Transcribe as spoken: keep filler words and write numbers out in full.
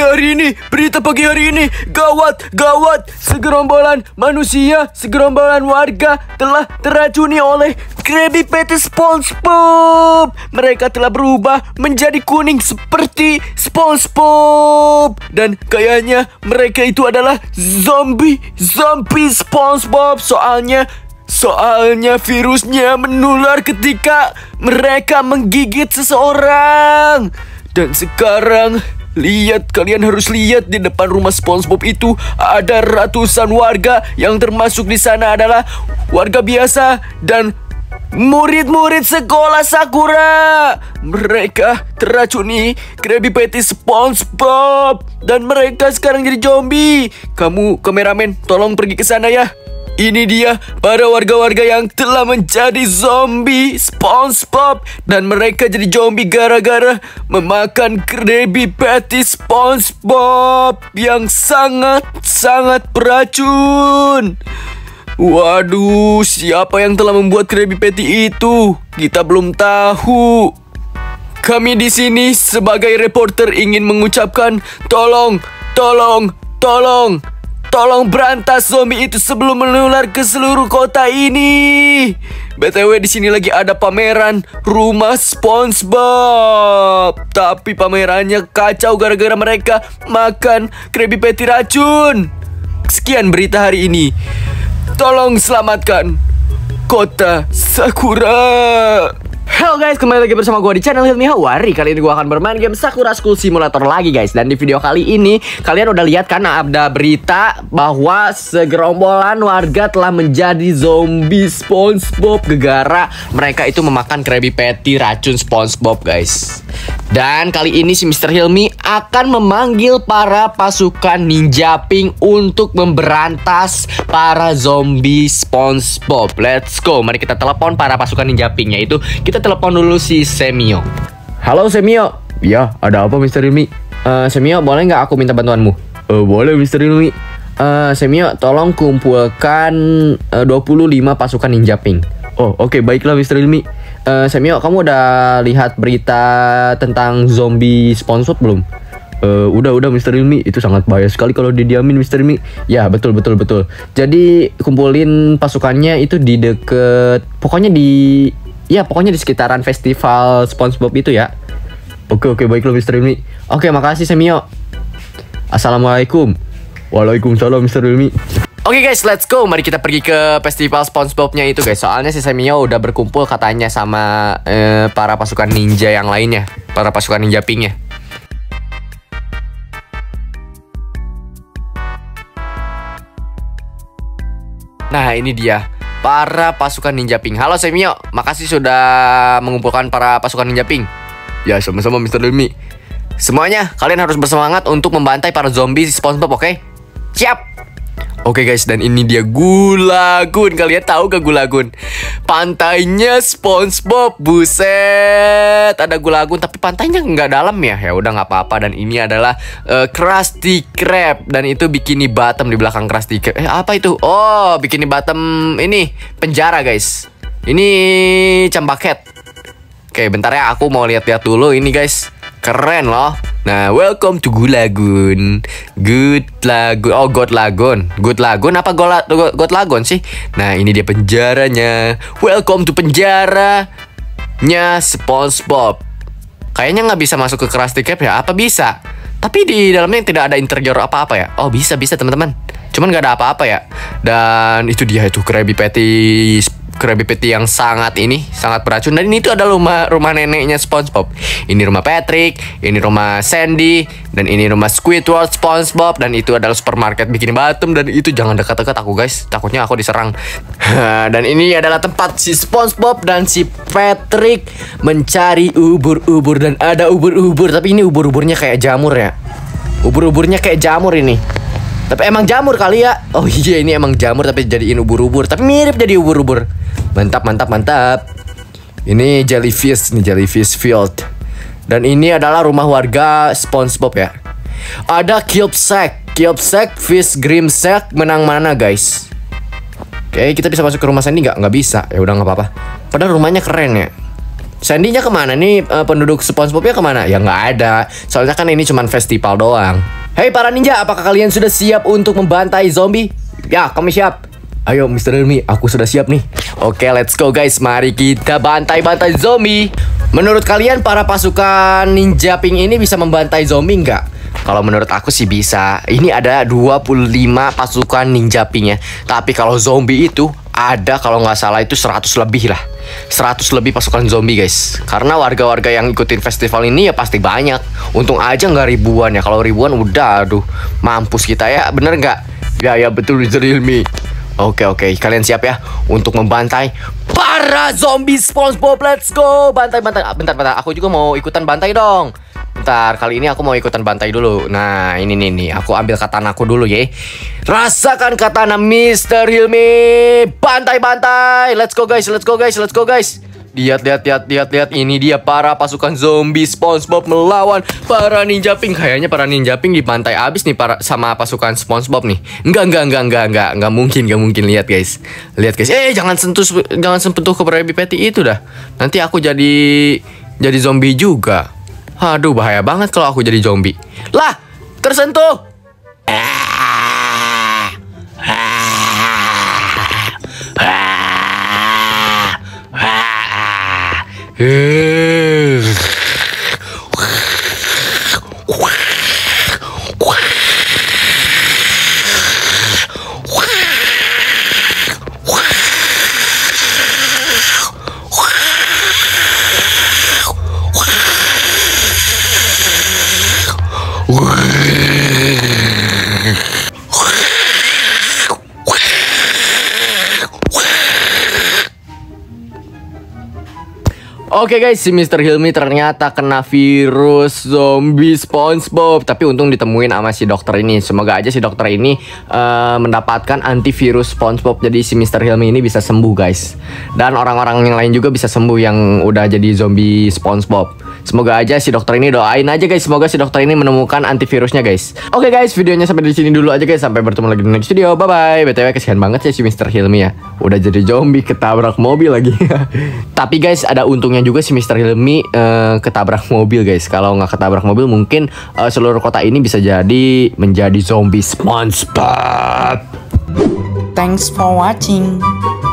hari ini, berita pagi hari ini, gawat, gawat. Segerombolan manusia, segerombolan warga telah teracuni oleh Krabby Patty SpongeBob. Mereka telah berubah menjadi kuning seperti SpongeBob. Dan kayaknya mereka itu adalah zombie, zombie SpongeBob. Soalnya Soalnya virusnya menular ketika mereka menggigit seseorang. Dan sekarang, lihat, kalian harus lihat di depan rumah SpongeBob itu ada ratusan warga yang termasuk di sana adalah warga biasa dan murid-murid sekolah Sakura. Mereka teracuni Krabby Patty SpongeBob dan mereka sekarang jadi zombie. Kamu kameramen, tolong pergi ke sana ya. Ini dia para warga-warga yang telah menjadi zombie SpongeBob. Dan mereka jadi zombie gara-gara memakan Krabby Patty SpongeBob yang sangat-sangat beracun. Waduh, siapa yang telah membuat Krabby Patty itu? Kita belum tahu. Kami di sini sebagai reporter ingin mengucapkan tolong, tolong, tolong. Tolong berantas zombie itu sebelum menular ke seluruh kota ini. B T W di sini lagi ada pameran rumah SpongeBob. Tapi pamerannya kacau gara-gara mereka makan Krabby Patty racun. Sekian berita hari ini. Tolong selamatkan kota Sakura. Halo guys, kembali lagi bersama gue di channel Hilmi Hawari. Kali ini gue akan bermain game Sakura School Simulator lagi guys. Dan di video kali ini kalian udah lihat kan ada berita bahwa segerombolan warga telah menjadi zombie SpongeBob gara-gara mereka itu memakan Krabby Patty racun SpongeBob guys. Dan kali ini si mister Hilmi akan memanggil para pasukan Ninja Pink untuk memberantas para zombie SpongeBob. Let's go, mari kita telepon para pasukan Ninja Pink, yaitu kita telepon dulu si Semio. Halo Semio. Ya, ada apa mister Hilmi? Uh, Semio, boleh nggak aku minta bantuanmu? Uh, boleh mister Hilmi. Uh, Semio, tolong kumpulkan uh, dua puluh lima pasukan Ninja Pink. Oh, oke, okay, baiklah mister Hilmi. Uh, Semio, kamu udah lihat berita tentang zombie SpongeBob belum? Uh, udah, udah mister Hilmi. Itu sangat bahaya sekali kalau didiamin mister Hilmi. Ya, betul, betul, betul. Jadi, kumpulin pasukannya itu di deket, pokoknya di, ya pokoknya di sekitaran festival SpongeBob itu ya. Oke, oke, baiklah mister Hilmi. Oke, makasih Semio. Assalamualaikum. Waalaikumsalam mister Hilmi. Oke okay guys, let's go. Mari kita pergi ke festival SpongeBob-nya itu guys. Soalnya si Semio udah berkumpul katanya sama eh, para pasukan ninja yang lainnya, para pasukan Ninja Pink-nya. Nah, ini dia para pasukan Ninja Pink. Halo Semio, makasih sudah mengumpulkan para pasukan Ninja Pink. Ya, sama-sama mister Hilmi. Semuanya, kalian harus bersemangat untuk membantai para zombie SpongeBob, oke? Okay? Siap! Oke okay guys, dan ini dia Gulagun. Kalian tahu gak Gulagun? Pantainya SpongeBob. Buset, ada Gulagun tapi pantainya nggak dalam ya. Ya udah nggak apa-apa. Dan ini adalah uh, Krusty Krab. Dan itu Bikini Bottom di belakang Krusty Krab. Eh apa itu? Oh, Bikini Bottom ini penjara guys. Ini Cambaket. Oke, bentar ya, aku mau lihat-lihat dulu ini guys. Keren loh. Nah, welcome to Gulagun. Good Lagoon. Oh, God Lagoon. Good Lagoon apa God, God Lagoon sih? Nah, ini dia penjaranya. Welcome to penjaranya SpongeBob. Kayaknya nggak bisa masuk ke Krusty Krab ya? Apa bisa? Tapi di dalamnya tidak ada interior apa-apa ya? Oh, bisa, bisa teman-teman. Cuman nggak ada apa-apa ya. Dan itu dia itu Krabby Patty Krabby Patty yang sangat ini, sangat beracun. Dan ini tuh adalah rumah rumah neneknya SpongeBob. Ini rumah Patrick, ini rumah Sandy, dan ini rumah Squidward SpongeBob, dan itu adalah supermarket Bikini Bottom. Dan itu jangan dekat-dekat aku guys, takutnya aku diserang. Dan ini adalah tempat si SpongeBob dan si Patrick mencari ubur-ubur. Dan ada ubur-ubur, tapi ini ubur-uburnya kayak jamur ya. Ubur-uburnya kayak jamur ini. Tapi emang jamur kali ya. Oh iya, ini emang jamur tapi jadiin ubur-ubur. Tapi mirip jadi ubur-ubur. Mantap, mantap, mantap. Ini jellyfish, ini jellyfish field. Dan ini adalah rumah warga SpongeBob ya. Ada Cube Sack, Cube Sack, Fish Grim Sack, menang mana guys? Oke, kita bisa masuk ke rumah Sandy nggak? Nggak bisa. Ya udah nggak apa-apa. Padahal rumahnya keren ya. Sandy-nya kemana nih? Uh, penduduk SpongeBob-nya kemana? Ya nggak ada. Soalnya kan ini cuma festival doang. Hei para ninja, apakah kalian sudah siap untuk membantai zombie? Ya, kami siap. Ayo mister Hilmi, aku sudah siap nih. Oke, let's go guys. Mari kita bantai-bantai zombie. Menurut kalian para pasukan ninja pink ini bisa membantai zombie nggak? Kalau menurut aku sih bisa. Ini ada dua puluh lima pasukan ninja pink ya. Tapi kalau zombie itu ada kalau nggak salah itu seratus lebih lah. seratus lebih pasukan zombie guys. Karena warga-warga yang ikutin festival ini ya pasti banyak. Untung aja nggak ribuan ya. Kalau ribuan udah aduh mampus kita ya. Bener nggak? Ya ya betul mister Hilmi. Oke oke, kalian siap ya untuk membantai para zombie SpongeBob. Let's go. Bantai-bantai. Bentar bentar, aku juga mau ikutan bantai dong. Bentar, kali ini aku mau ikutan bantai dulu. Nah, ini nih nih, aku ambil katana aku dulu ya. Rasakan katana mister Hilmi. Bantai-bantai. Let's go guys, let's go guys, let's go guys. Lihat, lihat, lihat, lihat, lihat. Ini dia para pasukan zombie SpongeBob melawan para ninja pink. Kayaknya para ninja pink dibantai abis nih para sama pasukan SpongeBob nih. Enggak, enggak, enggak, enggak, enggak, enggak mungkin, enggak mungkin. Lihat guys, lihat guys. Eh, jangan sentuh, jangan sentuh ke Krabby Patty itu dah. Nanti aku jadi jadi zombie juga. Aduh, bahaya banget kalau aku jadi zombie. Lah, tersentuh. Oke okay guys, si mister Hilmi ternyata kena virus zombie SpongeBob. Tapi untung ditemuin sama si dokter ini. Semoga aja si dokter ini uh, mendapatkan antivirus SpongeBob. Jadi si mister Hilmi ini bisa sembuh guys. Dan orang-orang yang lain juga bisa sembuh yang udah jadi zombie SpongeBob. Semoga aja si dokter ini, doain aja guys. Semoga si dokter ini menemukan antivirusnya guys. Oke okay guys, videonya sampai di sini dulu aja guys. Sampai bertemu lagi di next video. Bye bye. B T W kesian banget ya si mister Hilmi ya. Udah jadi zombie ketabrak mobil lagi. Tapi guys, ada untungnya juga si mister Hilmi uh, ketabrak mobil guys. Kalau nggak ketabrak mobil mungkin uh, seluruh kota ini bisa jadi menjadi zombie SpongeBob. Thanks for watching.